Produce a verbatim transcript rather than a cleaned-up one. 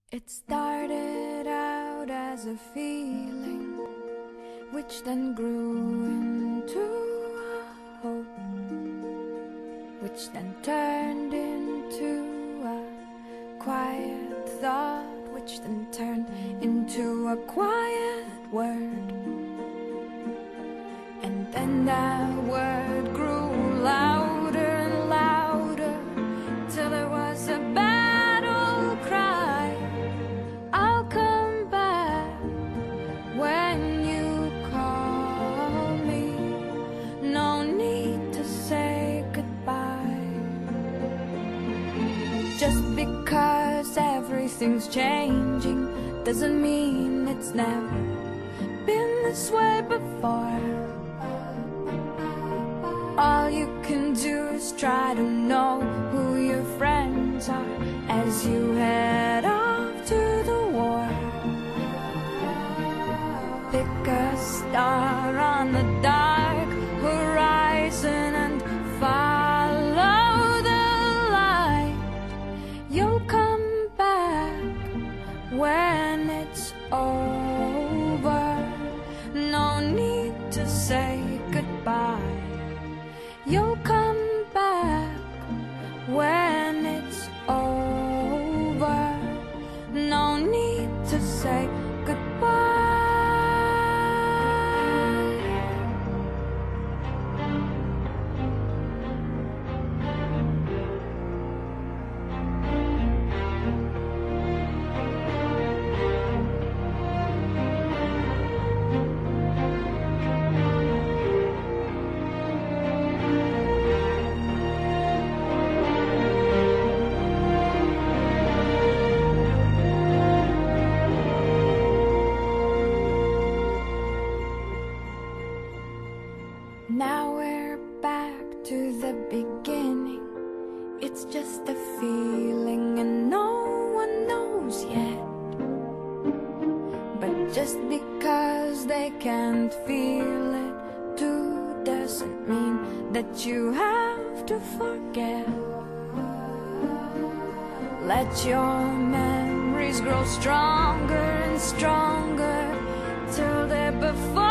It started out as a feeling, which then grew into a hope, which then turned into a quiet thought, which then turned into a quiet word. And then that word grew louder and louder, till it was a battle cry. I'll come back when you call me. No need to say goodbye. Just because everything's changing doesn't mean it's never been this way before. All you can do is try to know who your friends are as you head off to the war. Pick a star on the dark horizon and follow the light. You'll come back when it's over. No need to say goodbye. You'll come back when it's over. No need to say goodbye. Now we're back to the beginning. It's just a feeling and no one knows yet. But just because they can't feel it too doesn't mean that you have to forget. Let your memories grow stronger and stronger till they're before